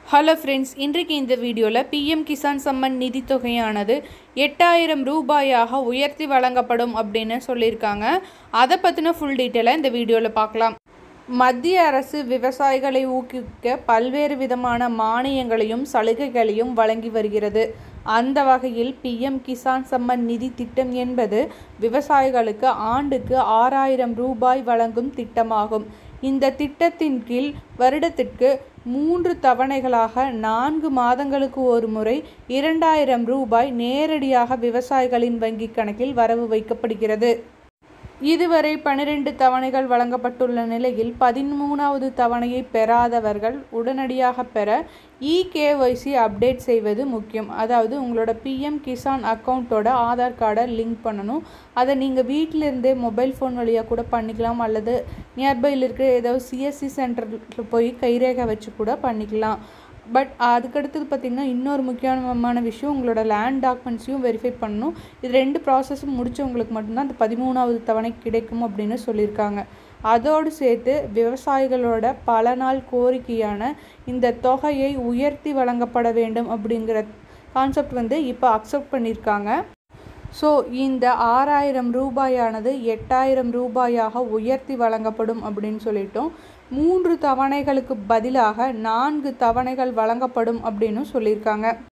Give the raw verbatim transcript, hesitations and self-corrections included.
Hello friends, இன்றைக்கு இந்த வீடியோவில் பிஎம் கிசான் சம்மன் நிதி தொகையானது எட்டாயிரம் ரூபாயாக உயர்த்தி வழங்கப்படும் அப்படின்னு சொல்லியிருக்காங்க. அதை பற்றின ஃபுல் டீட்டெயிலாக இந்த வீடியோவில் பார்க்கலாம். மத்திய அரசு விவசாயிகளை ஊக்குவிக்க பல்வேறு விதமான மானியங்களையும் சலுகைகளையும் வழங்கி வருகிறது. அந்த வகையில் பிஎம் கிசான் சம்மன் நிதி திட்டம் என்பது விவசாயிகளுக்கு ஆண்டுக்கு ஆறாயிரம் ரூபாய் வழங்கும் திட்டமாகும். இந்த திட்டத்தின் கீழ் வருடத்திற்கு மூன்று தவணைகளாக நான்கு மாதங்களுக்கு ஒரு முறை இரண்டாயிரம் ரூபாய் நேரடியாக விவசாயிகளின் வங்கி கணக்கில் வரவு வைக்கப்படுகிறது. இதுவரை பனிரெண்டு தவணைகள் வழங்கப்பட்டுள்ள நிலையில் பதிமூணாவது தவணையை பெறாதவர்கள் உடனடியாக பெற e K Y C update செய்வது முக்கியம். அதாவது உங்களோட பிஎம் கிசான் அக்கௌண்ட்டோட ஆதார் கார்டை லிங்க் பண்ணணும். அதை நீங்கள் வீட்டிலிருந்தே மொபைல் ஃபோன் வழியாக கூட பண்ணிக்கலாம், அல்லது நியர்பையில் இருக்கிற ஏதாவது சிஎஸ்சி சென்டரில் போய் கைரேகை வச்சு கூட பண்ணிக்கலாம். பட் அதுக்கடுத்தது பார்த்திங்கன்னா இன்னொரு முக்கியமான விஷயம், உங்களோட லேண்ட் டாக்குமெண்ட்ஸையும் வெரிஃபை பண்ணணும். இது ரெண்டு ப்ராசஸும் முடித்தவங்களுக்கு மட்டும்தான் அந்த பதிமூணாவது தவணை கிடைக்கும் அப்படின்னு சொல்லியிருக்காங்க. அதோடு சேர்த்து விவசாயிகளோட பல நாள் கோரிக்கையான இந்த தொகையை உயர்த்தி வழங்கப்பட வேண்டும் அப்படிங்கிற கான்செப்ட் வந்து இப்போ அக்செப்ட் பண்ணியிருக்காங்க. ஸோ இந்த ஆறாயிரம் ரூபாயானது எட்டாயிரம் ரூபாயாக உயர்த்தி வழங்கப்படும் அப்படின்னு சொல்லிட்டோம். மூன்று தவணைகளுக்கு பதிலாக நான்கு தவணைகள் வழங்கப்படும் அப்படின்னு சொல்லியிருக்காங்க.